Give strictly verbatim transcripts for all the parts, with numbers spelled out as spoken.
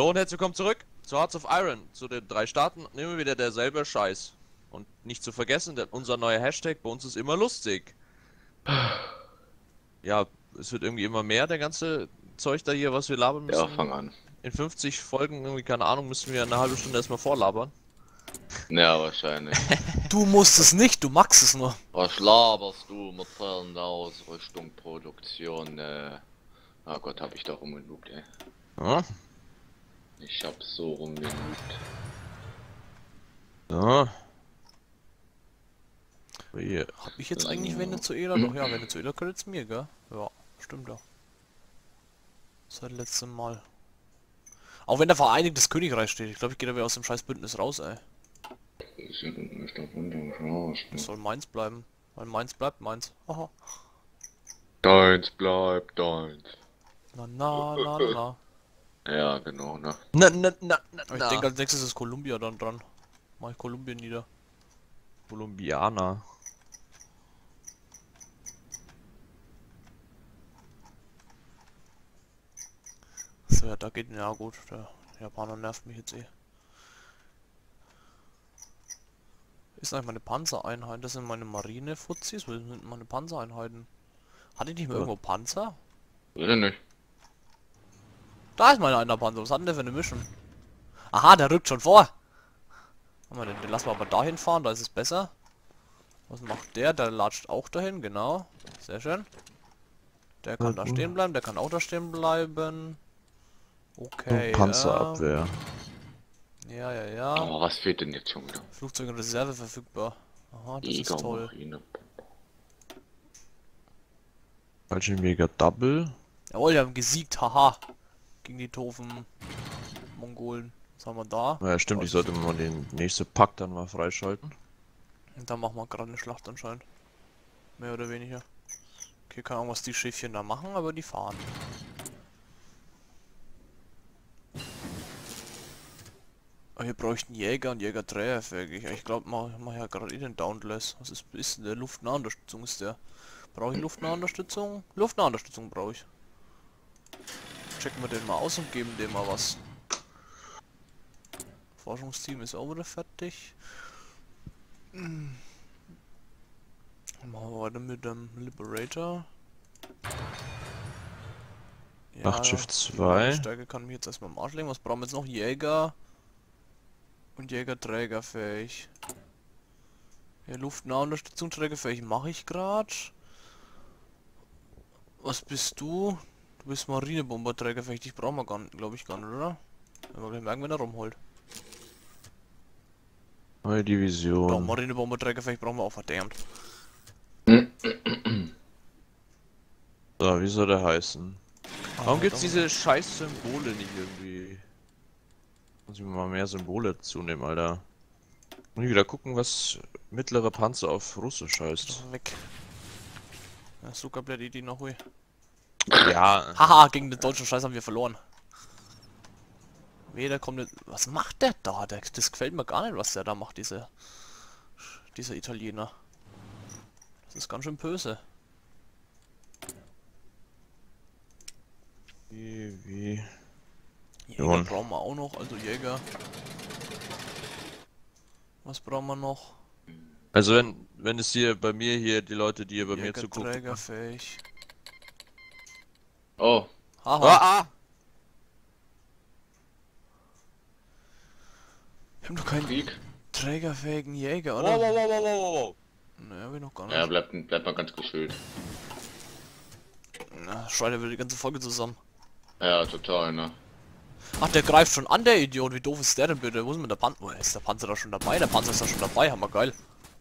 Hallo und herzlich willkommen zurück zu Hearts of Iron. Zu den drei Staaten nehmen wir wieder derselbe Scheiß. Und nicht zu vergessen, denn unser neuer Hashtag bei uns ist immer lustig. Ja, es wird irgendwie immer mehr, der ganze Zeug da hier, was wir labern müssen. Ja, fang an. In fünfzig Folgen, irgendwie, keine Ahnung, müssen wir eine halbe Stunde erstmal vorlabern. Ja, wahrscheinlich. Du musst es nicht, du magst es nur. Was laberst du mit fehlender Ausrüstung, Produktion, äh... Oh Gott, hab ich da rumgelugt, ey. Ja. Ich hab so rumgelugt. Ja. Hier. Hab ich jetzt eigentlich So. Venezuela? Doch ja, Venezuela gehört jetzt mir, gell? Ja, stimmt ja. Seit letztem Mal. Auch wenn da Vereinigtes Königreich steht. Ich glaube, ich gehe da wieder aus dem scheiß Bündnis raus, ey. Das soll meins bleiben. Weil meins bleibt meins. Aha. Deins bleibt deins. Na na na na. Ja, genau, ne? Na, na, na, na, Aber ich na. denke als nächstes ist Kolumbien dann dran. Mach ich Kolumbien nieder. Kolumbianer. So, ja, da geht, ja gut, der Japaner nervt mich jetzt eh. Ist eigentlich meine Panzereinheit, das sind meine Marine-Fuzis, wo sind meine Panzereinheiten? Hatte ich nicht mehr Ja. irgendwo Panzer? Will nicht. Da ist meine einer Panzer, was hat denn der für eine Mission? Aha, der rückt schon vor! Warte mal, den, den lassen wir aber dahin fahren, da ist es besser. Was macht der? Der latscht auch dahin, genau. Sehr schön. Der kann da stehen bleiben, der kann auch da stehen bleiben. Okay. Panzerabwehr. Ähm, ja, ja, ja. Oh, was fehlt denn jetzt schon wieder? Flugzeug in Reserve verfügbar. Aha, das ist toll. Marine. Fallschirmjäger Double. Jawohl, wir haben gesiegt, haha. Gegen die doofen Mongolen. Was haben wir da? Ja, stimmt, ich sollte mal den nächsten Pack dann mal freischalten. Und da machen wir gerade eine Schlacht anscheinend. Mehr oder weniger. Okay, keine Ahnung, was die Schiffchen da machen, aber die fahren. Oh, hier bräuchten Jäger und Jäger Trägerfähig. Ich glaube, mach, mach ja gerade eh den Dauntless. Was ist, ist denn der? Luftnahe Unterstützung ist der. Brauche ich luftnahe Unterstützung? Luftnahe Unterstützung brauche ich. Checken wir den mal aus und geben dem mal was. Forschungsteam ist auch wieder fertig. Hm. Machen wir weiter mit dem Liberator. Ja, Nachtschiff die zwei. Stärke kann mich jetzt erstmal am Arsch legen. Was brauchen wir jetzt noch? Jäger und Jägerträgerfähig. Ja, luftnahe Unterstützung trägerfähig mache ich gerade. Was bist du? Du bist Marinebomber trägerfähig. Ich brauche mal gar nicht, glaube ich gar nicht, oder? Wenn wir gleich merken, wenn er rumholt. Neue Doch, Division. Marinebomber trägerfähig brauchen wir auch verdammt. So, wie soll der heißen? Warum Ah, gibt's doch. diese scheiß Symbole nicht irgendwie? Muss ich mir mal mehr Symbole zunehmen, Alter. Muss ich wieder gucken, was mittlere Panzer auf Russisch heißt. Weg. Ja, sogar bleibt die noch ruhig. Ja. Haha, gegen den deutschen Scheiß haben wir verloren. Weder kommt nicht. Was macht der da? Der, das gefällt mir gar nicht, was der da macht, diese, dieser Italiener. Das ist ganz schön böse. Wie, wie. Jäger Jawohl. brauchen wir auch noch, also Jäger. Was brauchen wir noch? Also wenn, wenn es hier bei mir hier, die Leute, die hier bei mir Jäger zugucken. trägerfähig. Oh, Haha. Ah, ah! Wir haben doch keinen Krieg. trägerfähigen Jäger, Wow, oder? wow, wow, wow, wow, wow. Naja, wir noch gar nicht. Ja, bleibt, bleibt mal ganz geschült. Na, schreit er wieder die ganze Folge zusammen. Ja, total, ne? Ach, der greift schon an, der Idiot. Wie doof ist der denn bitte? Wo ist mit der Panzer? Oh, ist der Panzer da schon dabei? Der Panzer ist da schon dabei. Hammer geil.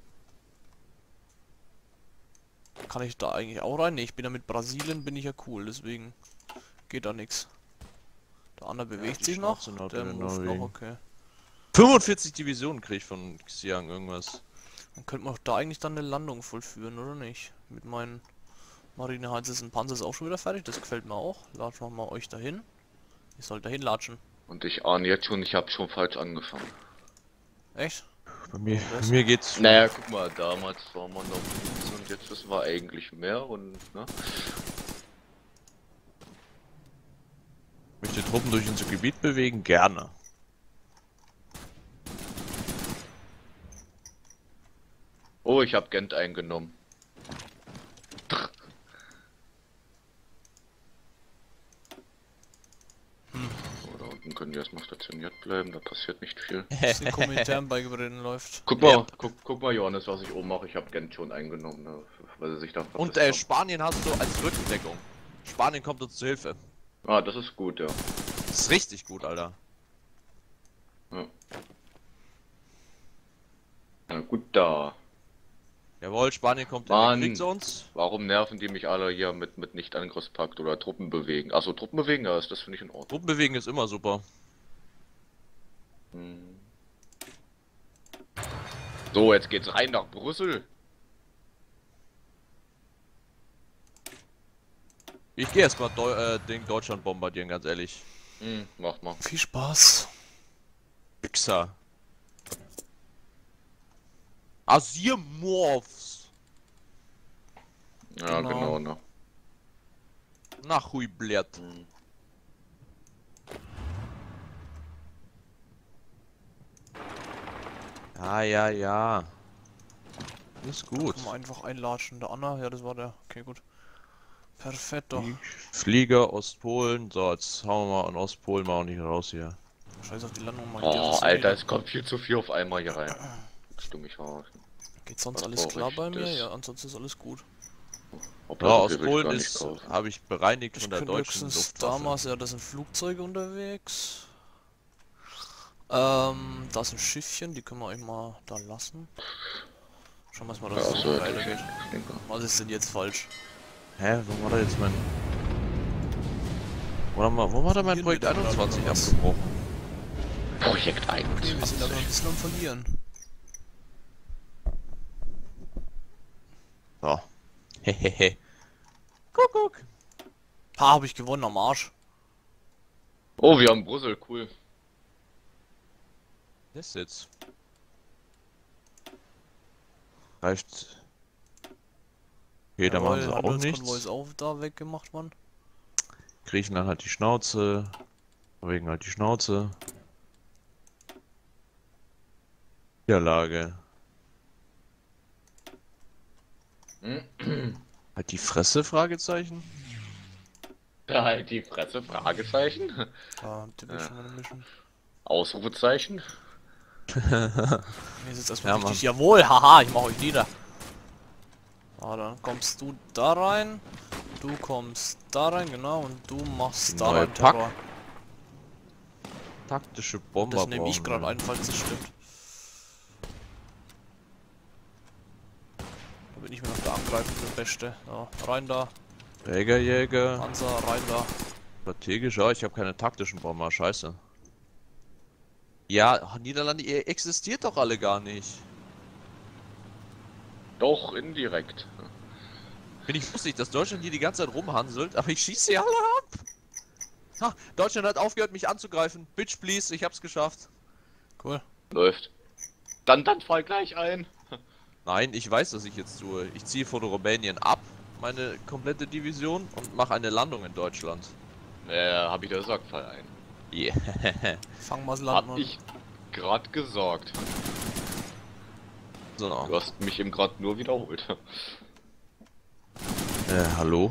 Kann ich da eigentlich auch rein? Ne, ich bin ja mit Brasilien, bin ich ja cool. Deswegen geht da nichts. Der andere bewegt die sich noch. Schnauze noch Der in muss noch, Norwegen. okay. fünfundvierzig Divisionen krieg ich von Xiang irgendwas. Dann könnte man auch da eigentlich dann eine Landung vollführen, oder nicht? Mit meinen Marineheinzes und Panzer ist auch schon wieder fertig. Das gefällt mir auch. Latschen wir mal euch dahin. Ich soll dahin latschen. Und ich ahne jetzt schon, ich habe schon falsch angefangen. Echt? Bei mir, Was? bei mir geht's. Naja, guck mal, damals war man noch nichts und jetzt wissen wir eigentlich mehr und, ne? Möchte Truppen durch unser Gebiet bewegen? Gerne. Oh, ich habe Gent eingenommen. So, da unten können die erstmal stationiert bleiben, da passiert nicht viel. Dass die Komintern beigebraten läuft. Guck mal, Ja. guck, guck mal, Johannes, was ich oben mache. Ich habe Gent schon eingenommen, ne, weil sie sich da Und verpisst äh, haben. Spanien hast du als Rückendeckung. Spanien kommt uns zu Hilfe. Ah, das ist gut, ja. Das ist richtig gut, Alter. Ja. Na gut, da. Jawohl, Spanien kommt Mann. in den Krieg zu uns. Warum nerven die mich alle hier mit, mit Nicht-Angriffspakt oder Truppen bewegen? Achso, Truppen bewegen, ja, das finde ich in Ordnung. Truppen bewegen ist immer super. Hm. So, jetzt geht's rein nach Brüssel. Ich gehe erstmal Deu äh, Ding Deutschland bombardieren, ganz ehrlich. Hm, mach mal. Viel Spaß. Wichser. Asiermorphs. Ja, Genau. genau, ne. Nach hui blärt. Hm. Ja, ja, ja. Ist gut. Kann man einfach einlatschen. Der Anna, ja, das war der. Okay, gut. Perfekt doch. Flieger, Ostpolen. So, jetzt hauen wir mal an Ostpolen mal auch nicht raus hier. Scheiß auf die Landung, mal Oh, Alter, es kommt viel zu viel auf einmal hier rein. Stumm mich raus. Geht sonst Was alles brauch klar ich? bei mir? Das- Ja, ansonsten ist alles gut. Ob Ja, das so viel will ich Ostpolen gar nicht ist, kaufen. habe ich bereinigt Ich von der könnte deutschen höchstens Luftwaffe. damals, ja, da sind Flugzeuge unterwegs. Ähm, da ist ein Schiffchen, die können wir euch mal da lassen. Schauen wir mal, Ja, dass es so, so das weitergeht. ist klingt gut. Was ist denn jetzt falsch? Hä, wo war da jetzt mein... Wo, haben wir, wo war da mein Hier Projekt wieder, oder einundzwanzig was? abgebrochen? Projekt Okay, wir sind einundzwanzig. aber ein bisschen am Verlieren. So. Hehehe. Kuckuck. Ha, hab ich gewonnen am Arsch. Oh, wir haben Brüssel, cool. Das jetzt. Reicht. Okay, da machen sie auch Handelskonvoi nichts. ist auch da weggemacht worden. Griechenland hat die Schnauze. Norwegen hat die Schnauze. Niederlage. Halt die Fresse? Fragezeichen. Da halt die Fresse, Fragezeichen. Da tippe ich Ja. schon mal eine Mission. Ausrufezeichen. Nee, ist jetzt erstmal Ja, richtig. Jawohl, haha, ich mach euch nieder. Ah, dann kommst du da rein. Du kommst da rein, genau, und du machst da Neue rein Pack. Terror. Taktische Bomber. Das nehme ich brauchen gerade wir. ein, falls es stimmt. Da bin ich mir noch der angreifende Beste. Ja, rein da. Jäger, Panzer, rein da. Strategisch, ja, ich habe keine taktischen Bomber, scheiße. Ja, ach, Niederlande, ihr existiert doch alle gar nicht. Doch, indirekt. Bin ich lustig, dass Deutschland hier die ganze Zeit rumhanselt, aber ich schieße sie alle ab. Ha, Deutschland hat aufgehört, mich anzugreifen. Bitch, please, ich hab's geschafft. Cool. Läuft. Dann, dann fall gleich ein. Nein, ich weiß, was ich jetzt tue. Ich ziehe von Rumänien ab, meine komplette Division, und mache eine Landung in Deutschland. Äh, hab ich dir gesagt, fall ein. Yeah. Fangen wir das Hab Land an. ich grad gesagt. So. Du hast mich eben gerade nur wiederholt. Äh, hallo?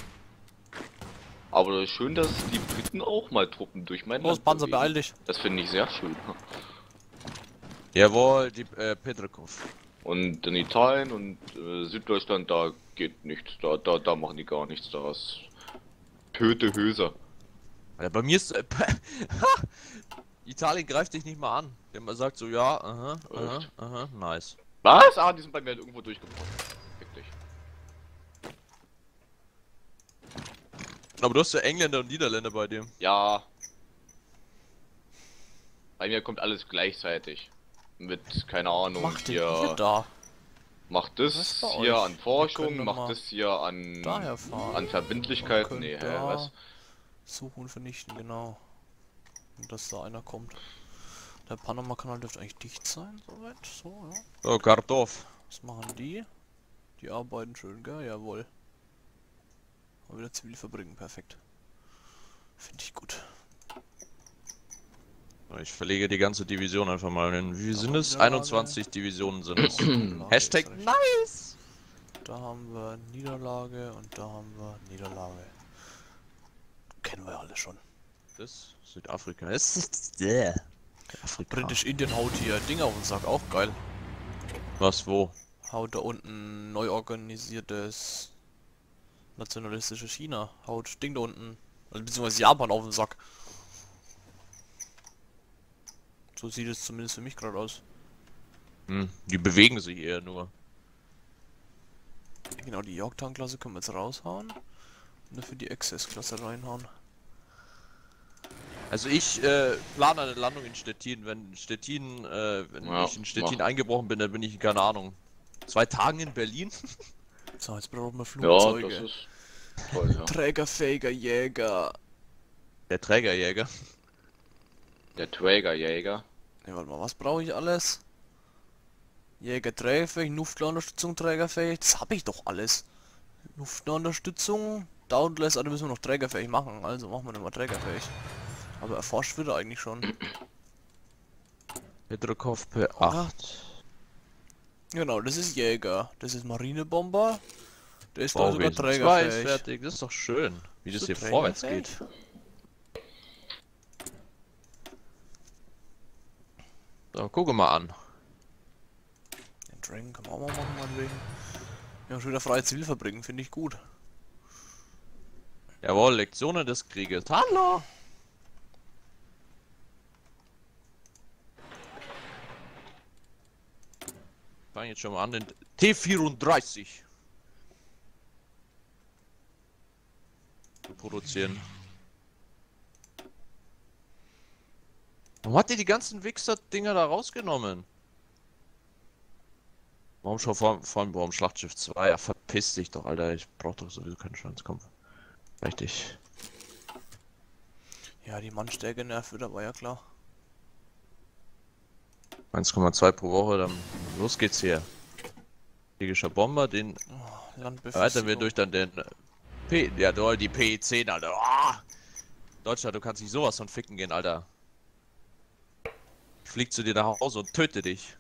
Aber das ist schön, dass die Briten auch mal Truppen durch mein Los, Land Panzer, bewegen. beeil dich. Das finde ich sehr schön. Jawohl, die äh, Petrikov. Und in Italien und äh, Süddeutschland, da geht nichts. Da, da, da machen die gar nichts. Da ist Töte Höser. Ja, bei mir ist... Äh, Italien greift dich nicht mal an. Der mal sagt so, ja, aha, aha, Echt? aha, nice. Was? Ah, die sind bei mir halt irgendwo durchgebrochen. Fick dich. Aber du hast ja Engländer und Niederländer bei dir. Ja. Bei mir kommt alles gleichzeitig. Mit, keine Ahnung, Macht den hier. hier da. Macht Was das bei hier euch? an Forschung, Wir können doch macht mal das hier an. daher fahren. An Verbindlichkeit. Man Nee, könnte hä, da was? Suchen und vernichten, genau. Und dass da einer kommt. Der Panama-Kanal dürfte eigentlich dicht sein, soweit. So, ja. So, Kartoff. Was machen die? Die arbeiten schön, gell? Jawohl. Aber wieder Zivilfabrik, perfekt. Finde ich gut. Ich verlege die ganze Division einfach mal hin. Wie sind es? Niederlage. einundzwanzig Divisionen sind es. Niederlage Hashtag ist recht. nice! Da haben wir Niederlage und da haben wir Niederlage. Kennen wir ja alle schon. Das Südafrika. Das ist der. Afrika. British Indian haut hier Dinger auf den Sack, auch geil. Was, wo? Haut da unten neu organisiertes nationalistische China. Haut Ding da unten, also beziehungsweise Japan auf den Sack. So sieht es zumindest für mich gerade aus. Hm, die bewegen sich eher nur. Genau, die Yorktown-Klasse können wir jetzt raushauen. Und dafür die Access-Klasse reinhauen. Also ich äh, plane eine Landung in Stettin. Wenn Stettin, äh, wenn Ja, ich in Stettin mach. eingebrochen bin, dann bin ich, keine Ahnung, zwei Tagen in Berlin. So, jetzt brauchen wir Ja, Flugzeuge. das ist toll, ja. Trägerfähiger Jäger. Der Trägerjäger. Der Trägerjäger. Ne, warte mal, was brauche ich alles? Jäger trägerfähig, Luftunterstützung trägerfähig, das habe ich doch alles. Luftunterstützung, Dauntless, also müssen wir noch trägerfähig machen, also machen wir dann mal trägerfähig. Aber erforscht wird er eigentlich schon. Petrokov P acht. Genau, das ist Jäger, das ist Marinebomber, der ist doch sogar Bauwesen zwei ist trägerfähig. fertig. Das ist doch schön, wie das Ist hier so vorwärts trägerfähig? geht. So, gucke mal an. Den Dragon kann man auch mal machen, meinetwegen. Wir haben schon wieder freie Zivilfabriken, finde ich gut. Jawohl, Lektionen des Krieges. Hallo! Fangen jetzt schon mal an, den T vierunddreißig zu produzieren. Warum hat ihr die ganzen Wichser-Dinger da rausgenommen? Warum schon vor, vor allem warum Schlachtschiff zwei? Ja, verpiss dich doch, Alter. Ich brauch doch sowieso keinen Schwanzkampf. Richtig. Ja, die Mannstärke nervt wieder, war ja klar. eins Komma zwei pro Woche, dann los geht's hier. Kriegischer Bomber, den Oh, Landbefestigung. erweitern wir durch dann den äh, P, ja, du, die P zehn, Alter. Oh! Deutschland, du kannst nicht sowas von ficken gehen, Alter. Ich flieg zu dir nach Hause und töte dich.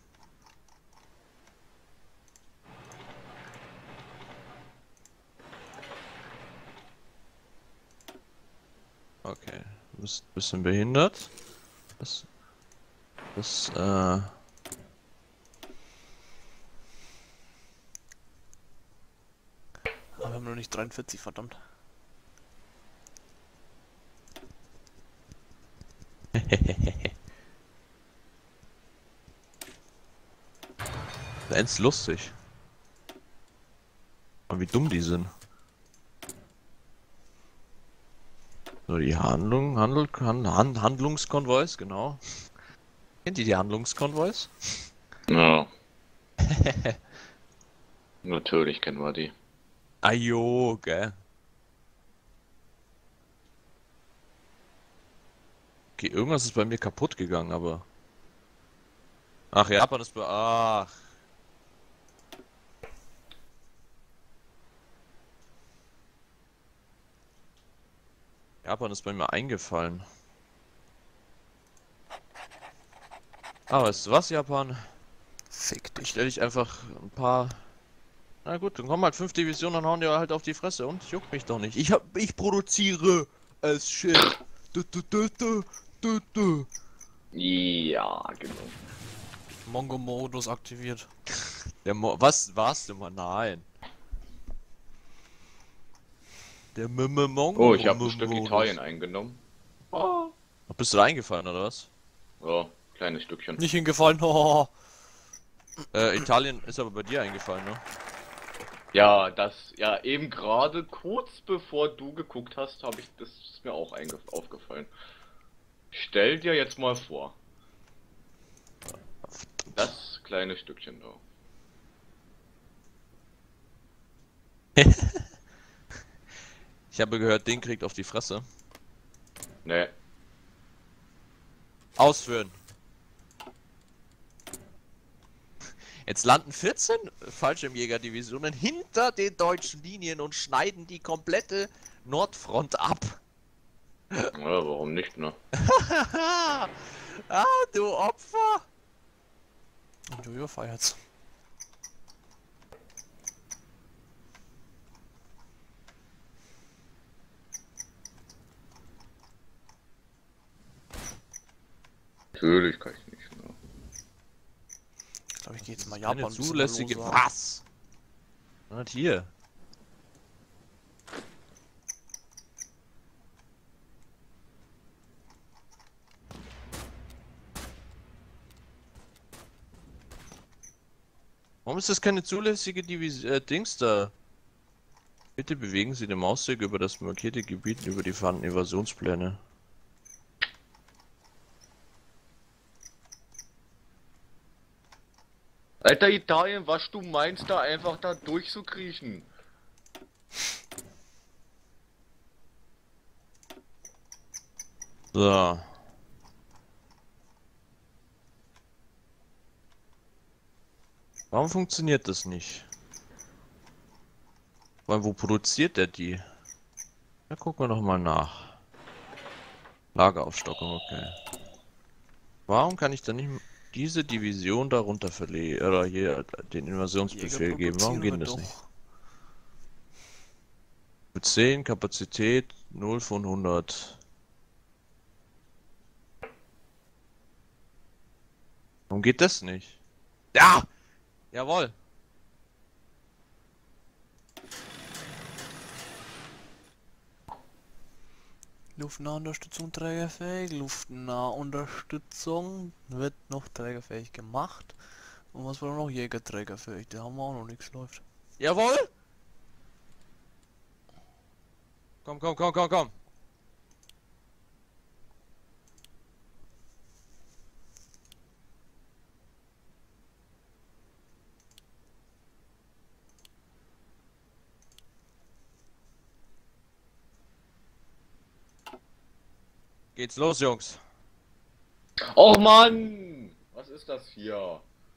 Okay, du bist ein bisschen behindert. Das, das, äh... Aber wir haben noch nicht dreiundvierzig, verdammt. Ends lustig. Und wie dumm die sind. So, die Handlung, Handel, Hand, Handlungskonvois, genau. Kennt ihr die Handlungskonvois? Ja. Natürlich kennen wir die. Ajo, gell. Okay, irgendwas ist bei mir kaputt gegangen, aber... Ach, Japan ist bei... Ach. Japan ist bei mir eingefallen. Ah, weißt du was, Japan? Fick Ich dich. stelle dich einfach ein paar... Na gut, dann kommen halt fünf Divisionen und hauen dir halt auf die Fresse und juckt mich doch nicht. Ich hab... Ich produziere es shit. Du, du, du, du, du, du. Ja, genau. Mongo-Modus aktiviert. Der Mo was warst du mal? Nein. Der Mimme Mongo. Oh, ich habe ein Stück Italien eingenommen. Oh. Bist du da eingefallen oder was? Ja, kleines Stückchen. Nicht hingefallen, oh. Äh, Italien ist aber bei dir eingefallen, ne? Ja, das, ja, eben gerade kurz bevor du geguckt hast, habe ich, das ist mir auch einge aufgefallen. Stell dir jetzt mal vor. Das kleine Stückchen da. Ich habe gehört, den kriegt auf die Fresse. Ne, Ausführen. Jetzt landen vierzehn Fallschirmjägerdivisionen hinter den deutschen Linien und schneiden die komplette Nordfront ab. Ja, warum nicht, ne? Ah, du Opfer! Und Jojo feiert's. Natürlich kann ich nicht, ne? Ich glaube, ich gehe jetzt mal Keine Japan ein bisschen zulässige. loser. Was? Was hier? Warum ist das keine zulässige Divis äh, Dings da? Bitte bewegen Sie den Mauszug über das markierte Gebiet und über die vorhandenen Invasionspläne. Alter Italien, was du meinst, da einfach da durchzukriechen? So. Warum funktioniert das nicht? Weil wo produziert der die? Da gucken wir noch mal nach. Lageraufstockung, okay. Warum kann ich dann nicht diese Division darunter verlegen oder hier den Invasionsbefehl Jäger geben? Warum produzieren geht wir das nicht? doch. zehn Kapazität null von hundert. Warum geht das nicht? Ja! Jawohl! Luftnahe Unterstützung trägerfähig. Luftnahe Unterstützung wird noch trägerfähig gemacht. Und was war noch Jäger trägerfähig? Da haben wir auch noch nichts läuft. Jawohl! Komm, komm, komm, komm, komm! Geht's los, Jungs? Och Mann! Was ist das hier?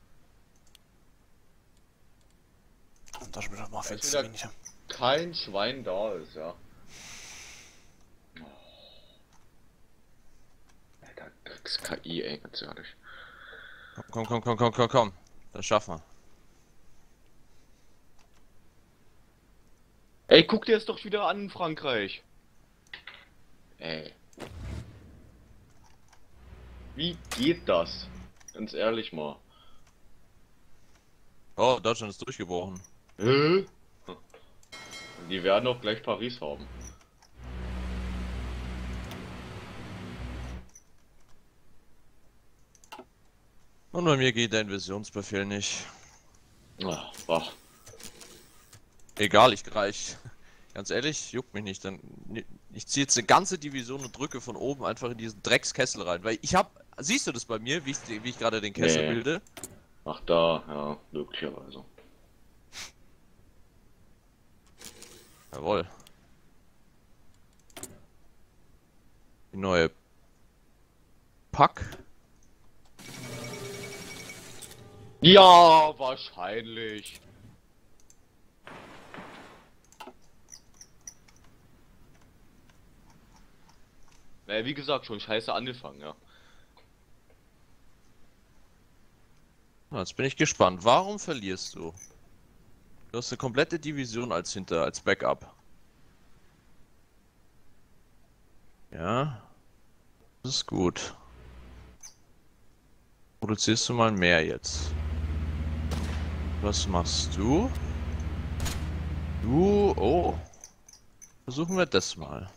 Und da schon wieder mal viel ist zu wieder- wenig. Kein Schwein da ist, ja. Alter, Drecks-K I, ey, ganz ehrlich. Komm, komm, komm, komm, komm, komm. Das schaffen wir. Ey, guck dir das doch wieder an in Frankreich. Ey. Wie geht das? Ganz ehrlich mal. Oh, Deutschland ist durchgebrochen. Hä? Die werden auch gleich Paris haben. Und bei mir geht der Invasionsbefehl nicht. Ach, wach. Egal, ich reich. Ganz ehrlich, juckt mich nicht. Dann ich ziehe jetzt eine ganze Division und drücke von oben einfach in diesen Dreckskessel rein, weil ich hab. Siehst du das bei mir, wie ich, wie ich gerade den Kessel Nee. bilde? Ach da, ja, möglicherweise. Jawohl. Die neue Pack. Ja, wahrscheinlich. Naja, wie gesagt, schon scheiße angefangen, ja. Na, jetzt bin ich gespannt. Warum verlierst du? Du hast eine komplette Division als hinter, als Backup. Ja. Das ist gut. Produzierst du mal mehr jetzt. Was machst du? Du, oh. Versuchen wir das mal.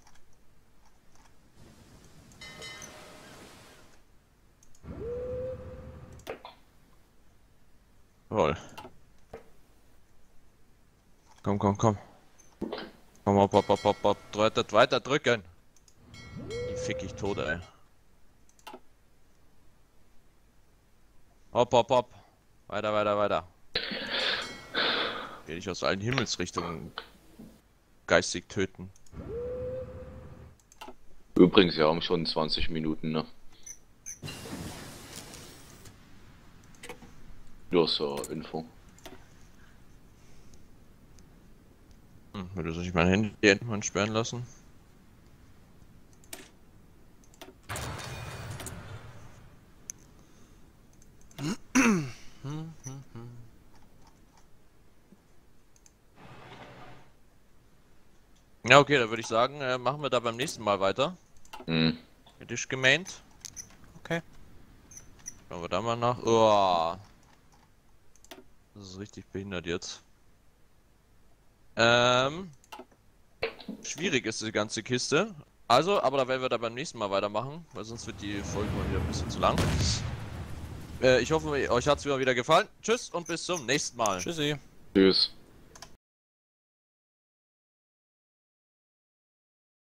Toll. Komm, komm, komm. Komm, hopp, hopp, hopp, hopp, hopp. Weiter, weiter drücken. Die fick ich tot, ey. Hopp, hopp, hopp. Weiter, weiter, weiter. Werde ich aus allen Himmelsrichtungen geistig töten. Übrigens, wir haben schon zwanzig Minuten, ne? Nur zur Info. Hm, würde sich mein Handy irgendwann sperren lassen? Ja, okay, dann würde ich sagen, äh, machen wir da beim nächsten Mal weiter. Hm. Dich gemaint. Okay. Schauen wir da mal nach. Oh. Das ist richtig behindert jetzt. Ähm. Schwierig ist die ganze Kiste. Also, aber da werden wir da beim nächsten Mal weitermachen, weil sonst wird die Folge mal wieder ein bisschen zu lang. Äh, ich hoffe, euch hat es wieder gefallen. Tschüss und bis zum nächsten Mal. Tschüssi. Tschüss.